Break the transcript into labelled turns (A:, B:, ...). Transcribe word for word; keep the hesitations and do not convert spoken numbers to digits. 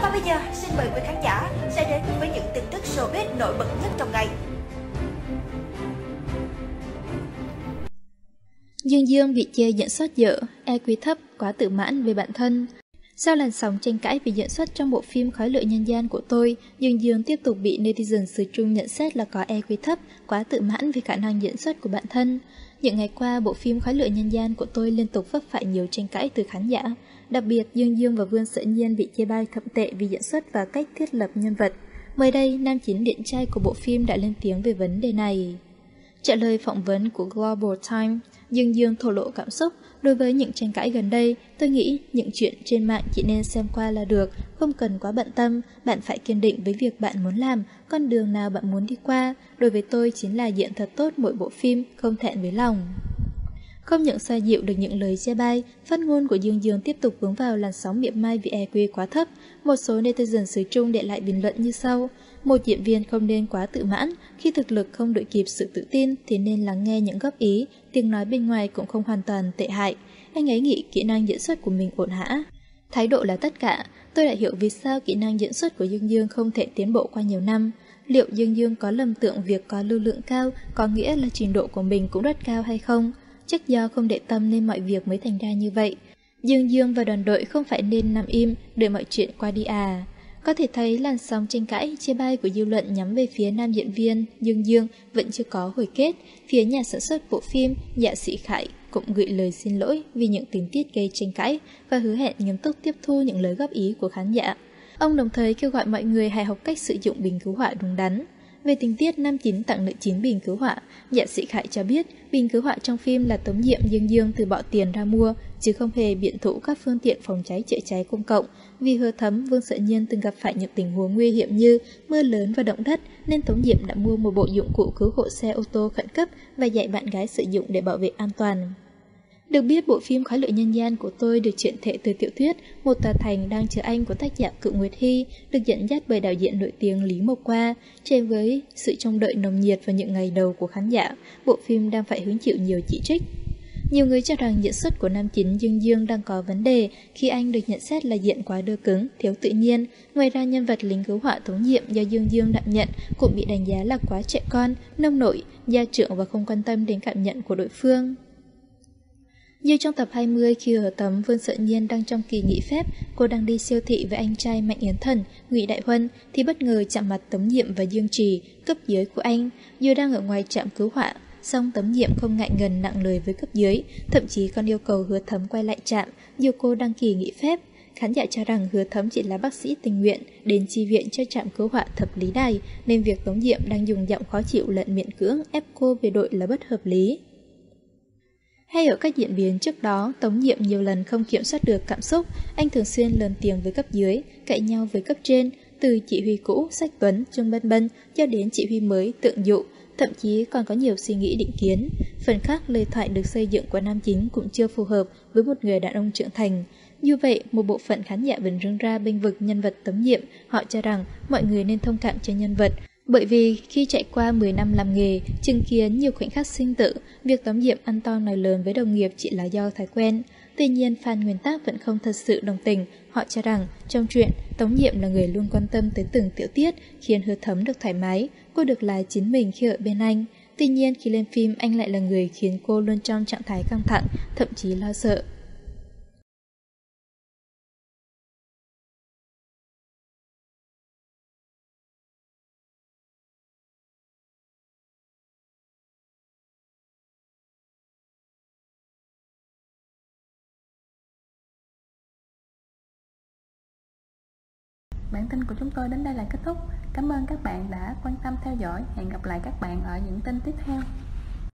A: Còn bây giờ, xin mời quý khán giả sẽ đến với những tin tức showbiz nổi bật nhất trong ngày.
B: Dương Dương bị chê diễn xuất dở, e quy thấp, quá tự mãn về bản thân. Sau làn sóng tranh cãi về diễn xuất trong bộ phim Khói lửa nhân gian của tôi, Dương Dương tiếp tục bị netizen xứ Trung nhận xét là có e quy thấp, quá tự mãn về khả năng diễn xuất của bản thân. Những ngày qua, bộ phim Khói lửa nhân gian của tôi liên tục vấp phải nhiều tranh cãi từ khán giả. Đặc biệt, Dương Dương và Vương Sở Nhiên bị chê bai thậm tệ vì diễn xuất và cách thiết lập nhân vật. Mới đây, nam chính điển trai của bộ phim đã lên tiếng về vấn đề này. Trả lời phỏng vấn của Global Times, Dương Dương thổ lộ cảm xúc. Đối với những tranh cãi gần đây, tôi nghĩ những chuyện trên mạng chỉ nên xem qua là được, không cần quá bận tâm. Bạn phải kiên định với việc bạn muốn làm, con đường nào bạn muốn đi qua. Đối với tôi chính là diễn thật tốt mỗi bộ phim, không thẹn với lòng. Không những xoa dịu được những lời chê bai, phát ngôn của Dương Dương tiếp tục vướng vào làn sóng mỉa mai vì e quy quá thấp. Một số netizen xứ Trung để lại bình luận như sau: một diễn viên không nên quá tự mãn, khi thực lực không đội kịp sự tự tin thì nên lắng nghe những góp ý, tiếng nói bên ngoài cũng không hoàn toàn tệ hại. Anh ấy nghĩ kỹ năng diễn xuất của mình ổn hả? Thái độ là tất cả. Tôi đã hiểu vì sao kỹ năng diễn xuất của Dương Dương không thể tiến bộ qua nhiều năm. Liệu Dương Dương có lầm tưởng việc có lưu lượng cao có nghĩa là trình độ của mình cũng rất cao hay không? Chắc do không để tâm nên mọi việc mới thành ra như vậy. Dương Dương và đoàn đội không phải nên nằm im đợi mọi chuyện qua đi à. Có thể thấy làn sóng tranh cãi, chê bai của dư luận nhắm về phía nam diễn viên Dương Dương vẫn chưa có hồi kết. Phía nhà sản xuất bộ phim, Dạ Sĩ Khải cũng gửi lời xin lỗi vì những tình tiết gây tranh cãi và hứa hẹn nghiêm túc tiếp thu những lời góp ý của khán giả. Ông đồng thời kêu gọi mọi người hãy học cách sử dụng bình cứu hỏa đúng đắn. Về tình tiết nam chính tặng nữ chính bình cứu hỏa, Dạ Sĩ Khải cho biết bình cứu hỏa trong phim là Tống Nhiệm Dương Dương từ bỏ tiền ra mua, chứ không hề biện thủ các phương tiện phòng cháy chữa cháy công cộng. Vì Hứa Thấm, Vương Sở Nhiên từng gặp phải những tình huống nguy hiểm như mưa lớn và động đất, nên Tống Nhiệm đã mua một bộ dụng cụ cứu hộ xe ô tô khẩn cấp và dạy bạn gái sử dụng để bảo vệ an toàn. Được biết, bộ phim Khói lửa nhân gian của tôi được chuyển thể từ tiểu thuyết Một tòa thành đang chờ anh của tác giả Cự Nguyệt Hy, được dẫn dắt bởi đạo diễn nổi tiếng Lý Mộc Qua. Trên với sự trông đợi nồng nhiệt vào những ngày đầu của khán giả, bộ phim đang phải hứng chịu nhiều chỉ trích. Nhiều người cho rằng diễn xuất của nam chính Dương Dương đang có vấn đề khi anh được nhận xét là diễn quá đơ cứng, thiếu tự nhiên. Ngoài ra, nhân vật lính cứu hỏa Tống Nhiệm do Dương Dương đảm nhận cũng bị đánh giá là quá trẻ con, nông nổi, gia trưởng và không quan tâm đến cảm nhận của đối phương. Như trong tập hai mươi, khi Hứa Thấm, Vương Sở Nhiên đang trong kỳ nghỉ phép, cô đang đi siêu thị với anh trai Mạnh Yến Thần, Ngụy Đại Huân, thì bất ngờ chạm mặt Tống Nhiệm và Dương Trì, cấp dưới của anh. Dù đang ở ngoài trạm cứu hỏa, song Tống Nhiệm không ngại ngần nặng lời với cấp dưới, thậm chí còn yêu cầu Hứa Thấm quay lại trạm, dù cô đăng kỳ nghỉ phép. Khán giả cho rằng Hứa Thấm chỉ là bác sĩ tình nguyện đến chi viện cho trạm cứu hỏa Thập Lý Đài, nên việc Tống Nhiệm đang dùng giọng khó chịu lẫn miễn cưỡng ép cô về đội là bất hợp lý. Hay ở các diễn biến trước đó, Tống Nhiệm nhiều lần không kiểm soát được cảm xúc, anh thường xuyên lớn tiếng với cấp dưới, cãi nhau với cấp trên, từ chỉ huy cũ, Sách Tuấn, Trương Bân Bân cho đến chỉ huy mới, Tượng Dụ, thậm chí còn có nhiều suy nghĩ định kiến. Phần khác, lời thoại được xây dựng của nam chính cũng chưa phù hợp với một người đàn ông trưởng thành. Như vậy, một bộ phận khán giả vẫn rưng ra bênh vực nhân vật Tống Nhiệm, họ cho rằng mọi người nên thông cảm cho nhân vật. Bởi vì khi trải qua mười năm làm nghề, chứng kiến nhiều khoảnh khắc sinh tử, việc Tống Nhiệm ăn to nói lớn với đồng nghiệp chỉ là do thói quen. Tuy nhiên, fan nguyên tác vẫn không thật sự đồng tình. Họ cho rằng, trong truyện, Tống Nhiệm là người luôn quan tâm tới từng tiểu tiết, khiến Hứa Thấm được thoải mái, cô được là chính mình khi ở bên anh. Tuy nhiên, khi lên phim, anh lại là người khiến cô luôn trong trạng thái căng thẳng, thậm chí lo sợ.
C: Bản tin của chúng tôi đến đây là kết thúc. Cảm ơn các bạn đã quan tâm theo dõi. Hẹn gặp lại các bạn ở những tin tiếp theo.